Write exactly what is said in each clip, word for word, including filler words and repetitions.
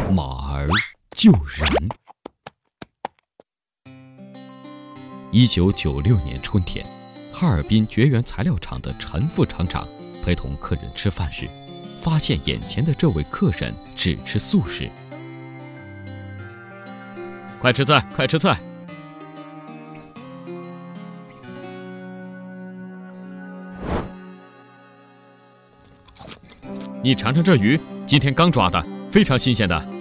马儿救人。一九九六年春天，哈尔滨绝缘材料厂的陈副厂长陪同客人吃饭时，发现眼前的这位客人只吃素食。快吃菜，快吃菜！你尝尝这鱼，今天刚抓的，非常新鲜的。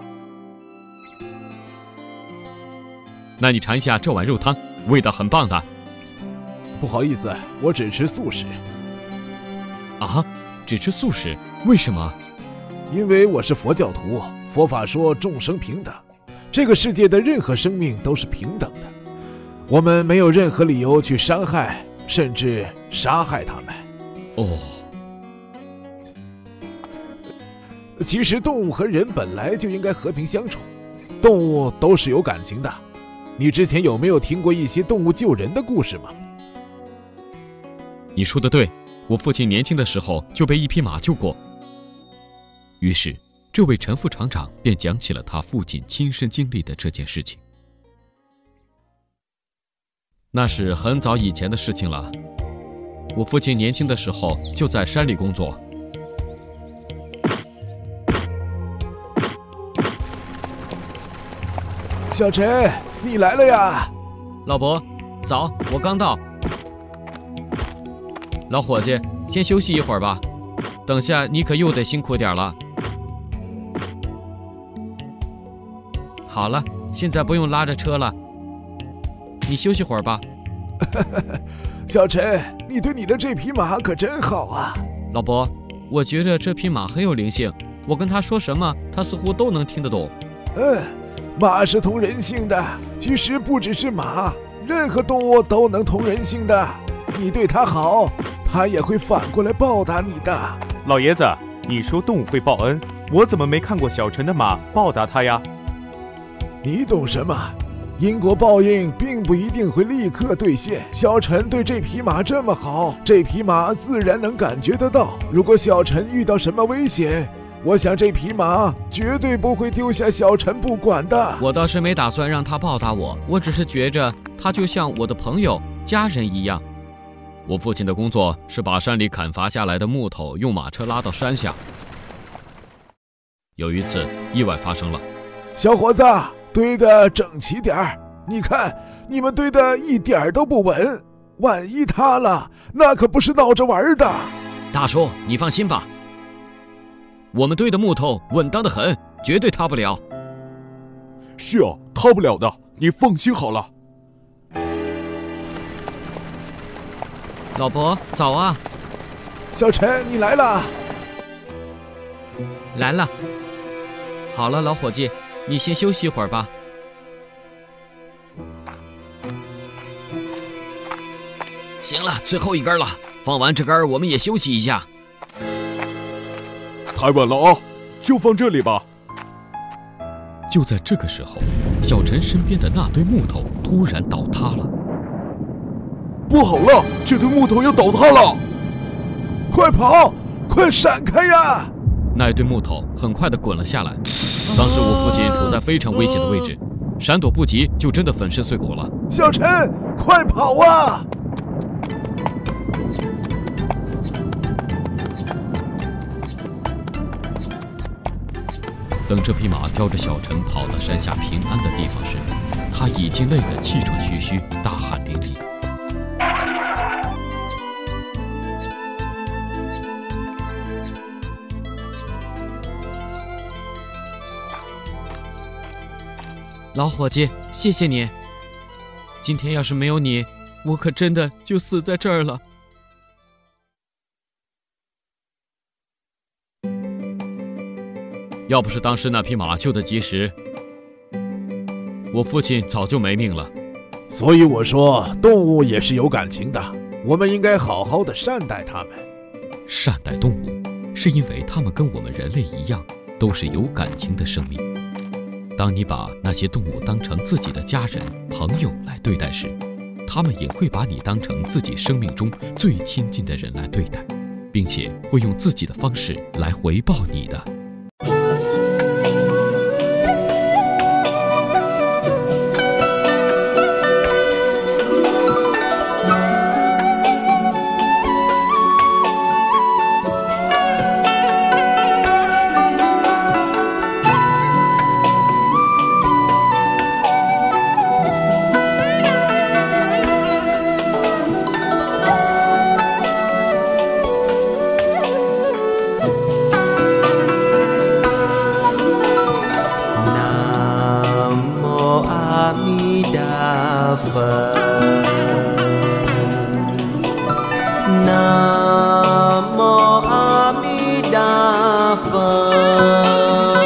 那你尝一下这碗肉汤，味道很棒的。 不好意思，我只吃素食。 啊，只吃素食？为什么？ 因为我是佛教徒，佛法说众生平等，这个世界的任何生命都是平等的，我们没有任何理由去伤害，甚至杀害他们。 哦。 其实动物和人本来就应该和平相处，动物都是有感情的。你之前有没有听过一些动物救人的故事吗？ 你说的对，我父亲年轻的时候就被一匹马救过。于是，这位陈副厂长便讲起了他父亲亲身经历的这件事情。那是很早以前的事情了，我父亲年轻的时候就在山里工作。 小陈，你来了呀！ 老伯，早，我刚到。老伙计，先休息一会儿吧，等下你可又得辛苦点了。好了，现在不用拉着车了，你休息会儿吧。 小陈，你对你的这匹马可真好啊！ 老伯，我觉得这匹马很有灵性，我跟他说什么，他似乎都能听得懂。 嗯。马是通人性的，其实不只是马，任何动物都能通人性的。你对它好，它也会反过来报答你的。 老爷子，你说动物会报恩，我怎么没看过小陈的马报答他呀？ 你懂什么？因果报应并不一定会立刻兑现。小陈对这匹马这么好，这匹马自然能感觉得到。如果小陈遇到什么危险，我想这匹马绝对不会丢下小陈不管的。 我倒是没打算让他报答我，我只是觉着他就像我的朋友、家人一样。我父亲的工作是把山里砍伐下来的木头用马车拉到山下。有一次意外发生了， 小伙子，堆得整齐点儿。你看，你们堆得一点都不稳，万一塌了，那可不是闹着玩的。 大叔，你放心吧。我们堆的木头稳当的很，绝对塌不了。 是啊，塌不了的，你放心好了。 老伯，早啊！ 小陈，你来了。 来了。好了，老伙计，你先休息一会儿吧。行了，最后一根了，放完这根，我们也休息一下。 太稳了啊，就放这里吧。 就在这个时候，小陈身边的那堆木头突然倒塌了。 不好了，这堆木头要倒塌了！ 快跑，快闪开呀！ 那一堆木头很快地滚了下来。当时我父亲处在非常危险的位置，闪躲不及，就真的粉身碎骨了。 小陈，快跑啊！ 等这匹马挑着小陈跑到山下平安的地方时，他已经累得气喘吁吁，大汗淋漓。老伙计，谢谢你。今天要是没有你，我可真的就死在这儿了。要不是当时那匹马救得及时，我父亲早就没命了。 所以我说，动物也是有感情的，我们应该好好的善待它们。 善待动物，是因为它们跟我们人类一样，都是有感情的生命。当你把那些动物当成自己的家人、朋友来对待时，它们也会把你当成自己生命中最亲近的人来对待，并且会用自己的方式来回报你的。 Phật. Nam mô A Di Đà Phật.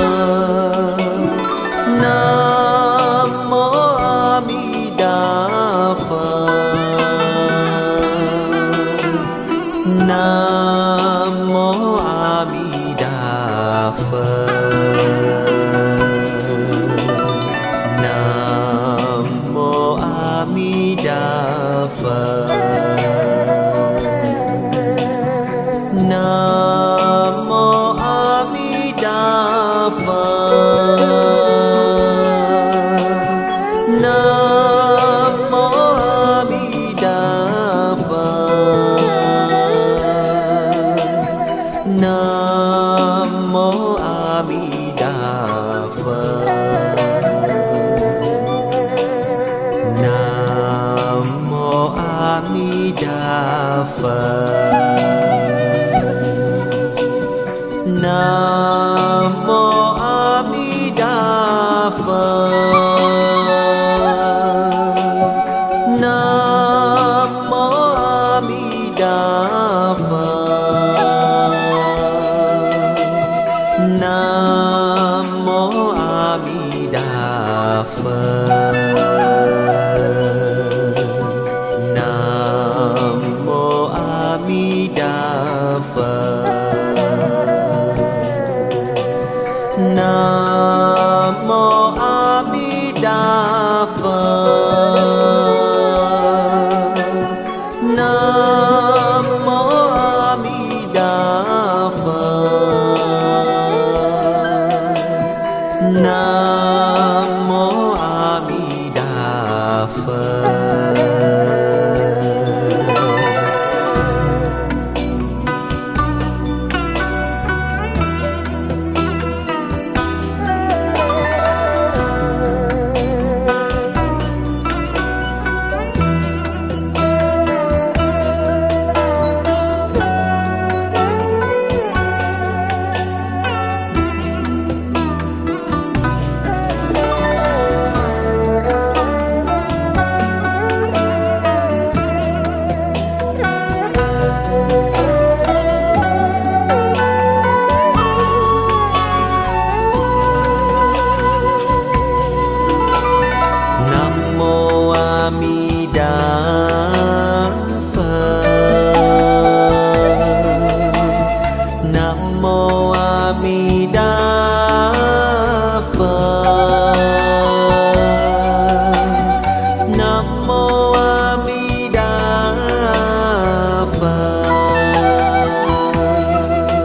Nam mô A Di Đà Phật. Nam mô A Di Đà Phật. Nam mô A Di Đà Phật. Nam mô A Di Đà Phật. Nam mô A Di Đà Phật. Nam mô A Di Đà Phật. Nam mô A Di Đà Phật. Nam mô A Di Đà Phật. Nam mô A Di Đà Phật. Nam mô A Di Đà Phật. Nam mô A Di Đà Phật. Nam mô A Di Đà Phật. Nam mô A Di Đà Phật. Nam mô A Di Đà Phật.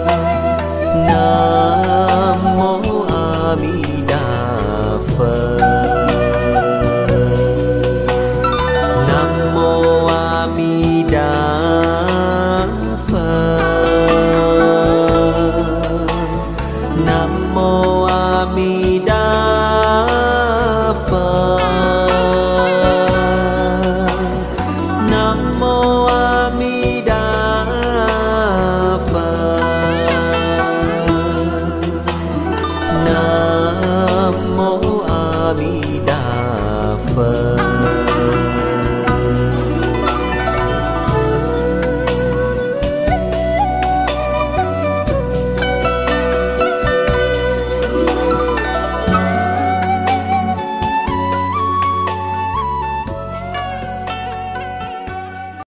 Nam mô A Di Đà Phật.